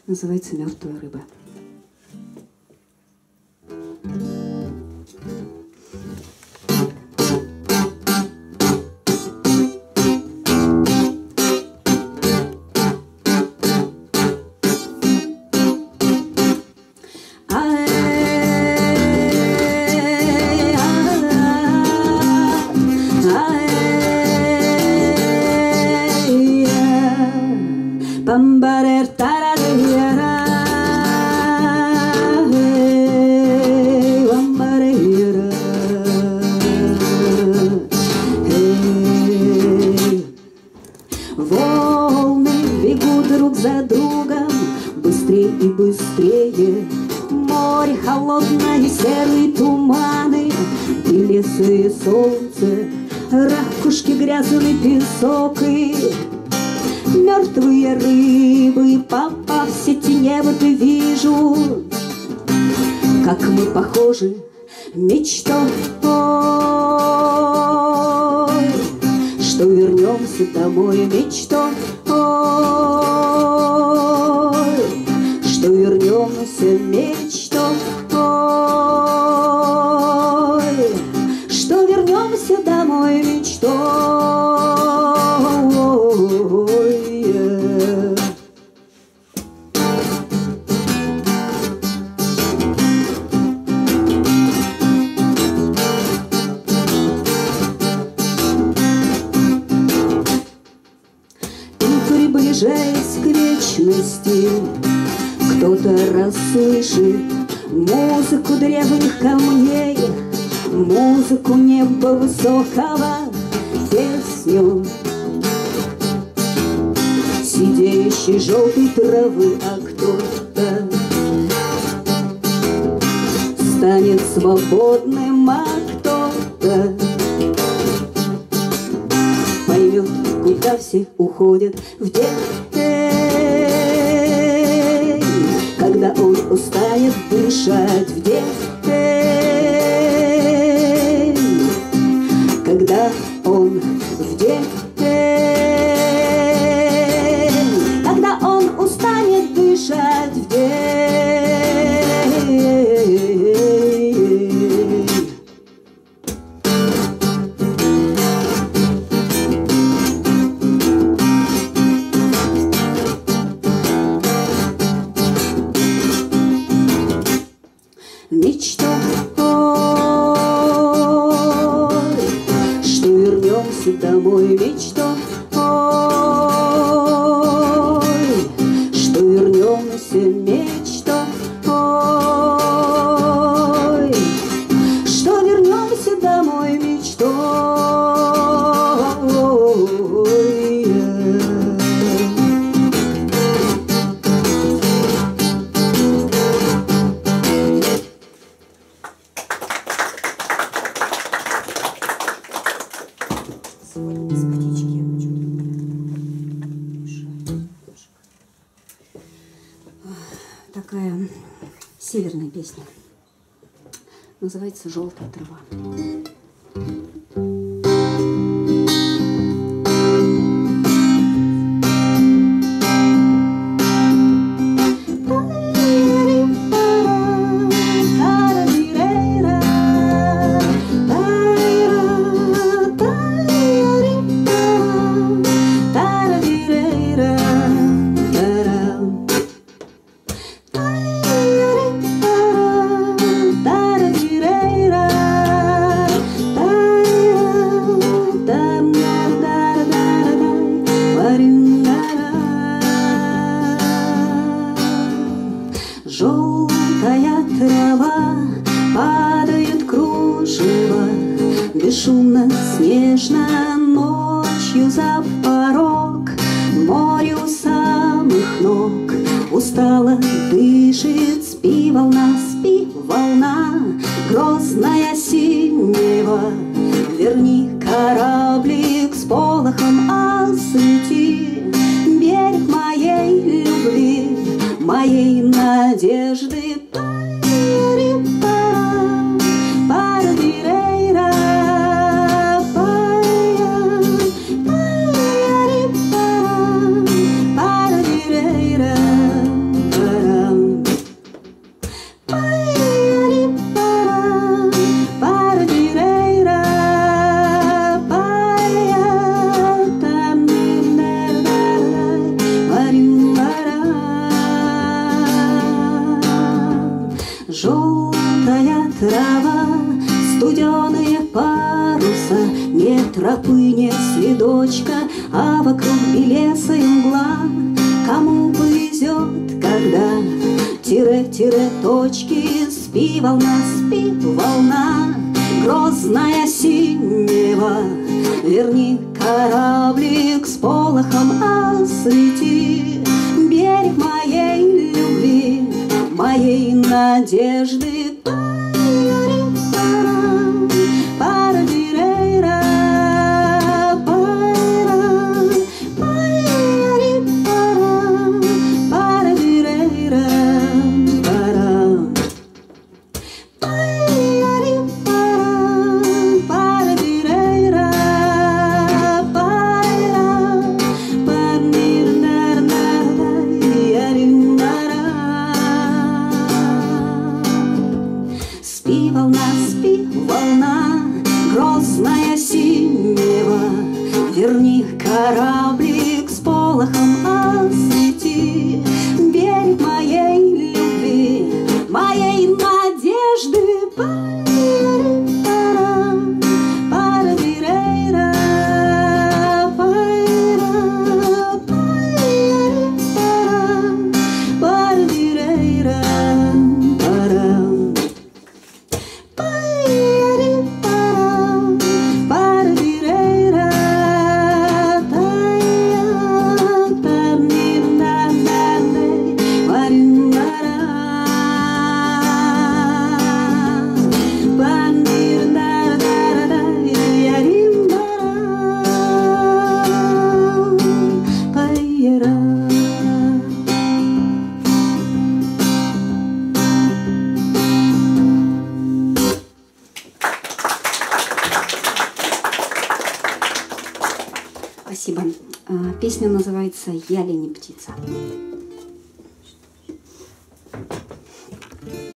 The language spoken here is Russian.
Называется «Мертвая рыба». Волны бегут друг за другом, быстрее и быстрее. Море холодное, серые туманы, и лес, и солнце, ракушки, грязный песок и мертвые рыбы. Попав в сети, неба ты вижу, как мы похожи мечтой, что вернемся домой мечтой, что вернемся мечтой, что вернемся домой мечтой. Приближаясь к вечности, кто-то расслышит музыку древних камней, музыку неба высокого, песню сидеющей желтой травы, а кто-то станет свободным, а кто-то поймет, куда все уходят в день, когда он устанет дышать в день, когда он в день, когда он устанет дышать в день. Мечтой, что вернемся домой мечтой, что вернемся мечтой, что вернемся домой мечтой. Такая северная песня. Называется «Желтая трава». Желтая трава, падает кружево, бесшумно, снежно, ночью за порог. Море у самых ног устало дышит, спи, волна, грозная синева. Верни кораблик с полохом, освети берег моей любви, моей надежды. тропы не следочка, а вокруг белесая мгла. Кому повезет, когда тире-тире точки, спи, волна, грозная синева. Верни кораблик с полохом, освети берег моей любви, моей надежды. Спи, волна, грозная синева, верни кораблик с полохом, освети берег моей любви, моей надежды. Спасибо. Песня называется «Я ли не птица».